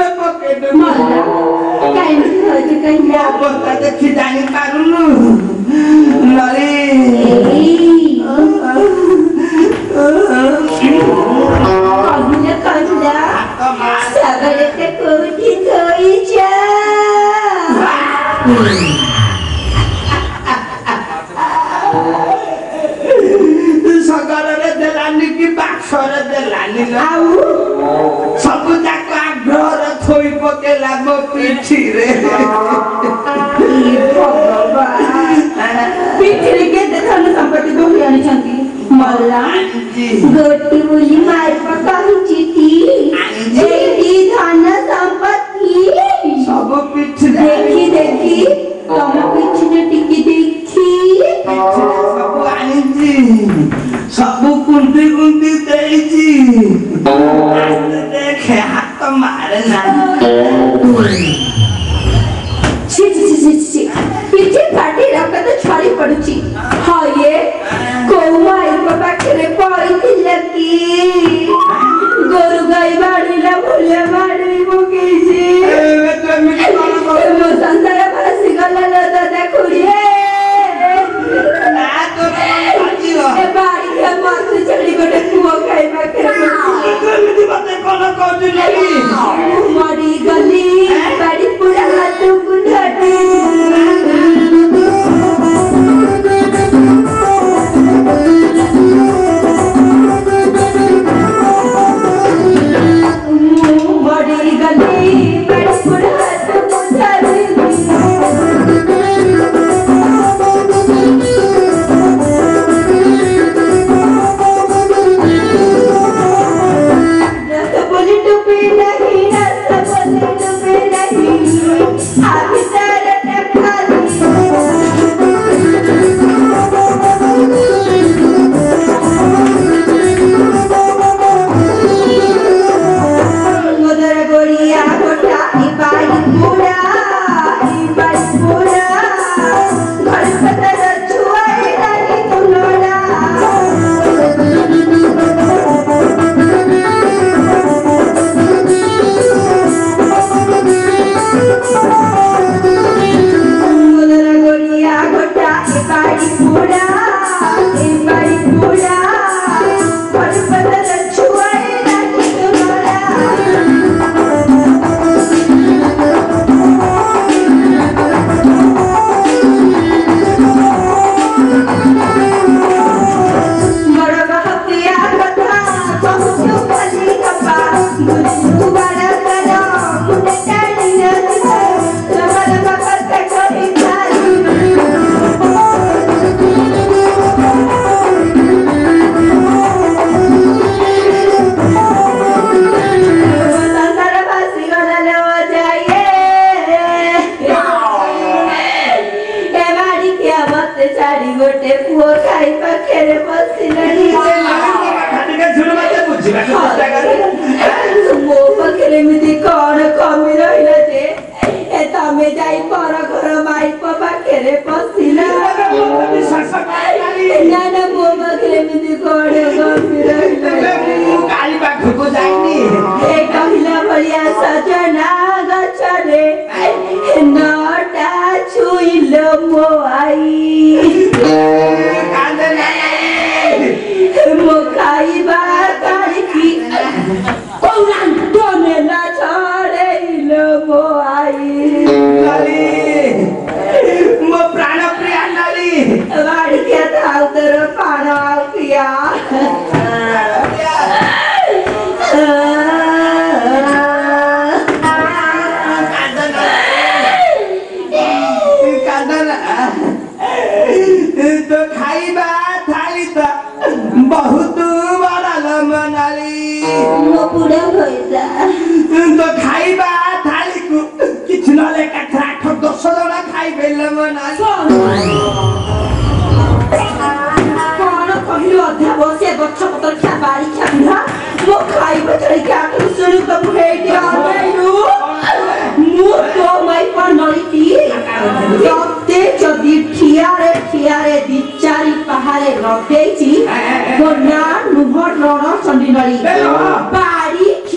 pocket मला काय होते कहिला बता देखि जानी पारुनु नरे कहिला सगळे ते कोठी थोईच्या सगरे देलानी की बाक्सरे देलानी आउ सब जाक आग्रह थोई पकेला मो पिठी रे पिठीरे केते धन संपत्ति बोली आनी छंती मल्ला गोटी बोली मार पकाही चिठी एडी धन संपत्ति सब पिठी देखी देखी तम पिठी ने टिकी देखी सब आनी जी सब कुंती कुंती देजी देखे हाथ मारे ना छी छी छी छी पिठी फाटी रक्त छाड़ी पड़ुची हां ये कोमाई बाबा करे पई लकी गोरु गाई बाड़ीला भुलिया बाड़ी मुकेजी मो संसार भासी गला दादा खुड़िए ना तो पाजी हो ए बाड़ी के मत चली गोटे कुओ खाई पाके केमिति बाते कोन कोजी लगी मरी गली बाड़ी पूरा हाथ गुंडाटी मरी गली बाड़ी पूरा हाथ गुंडाटी बाड़ी खिया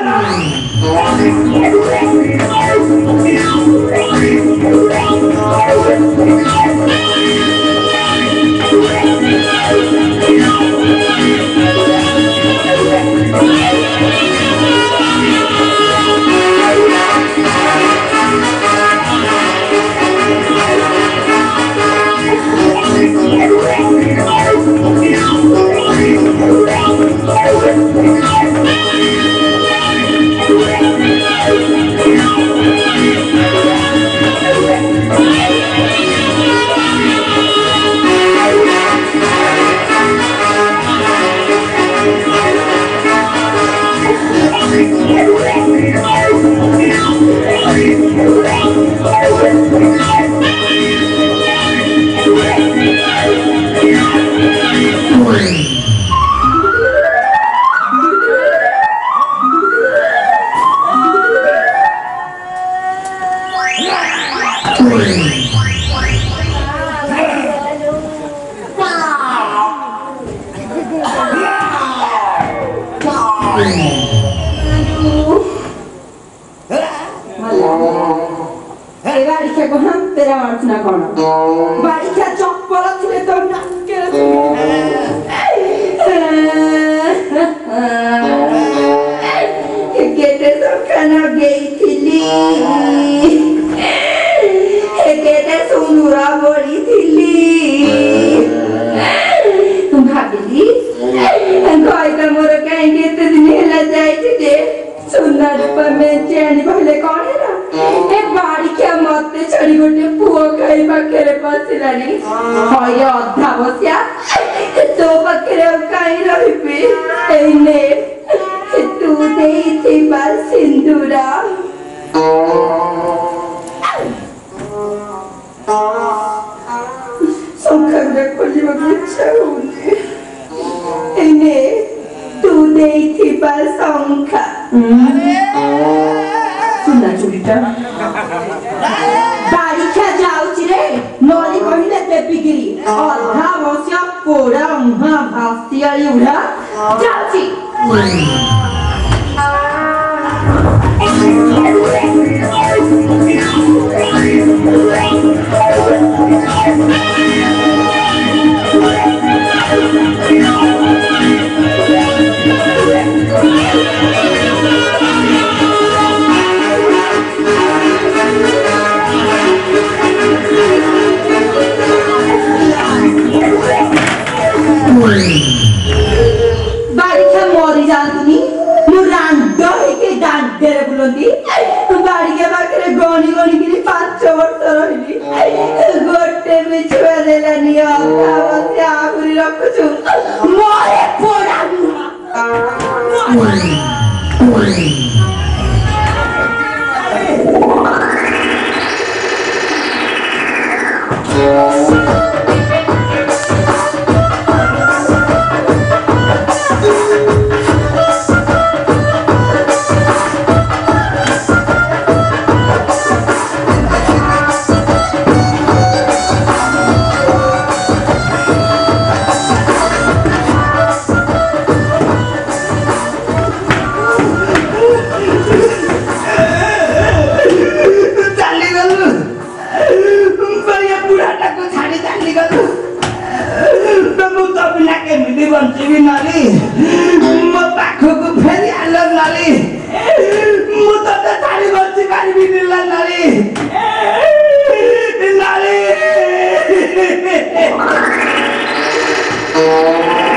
नाली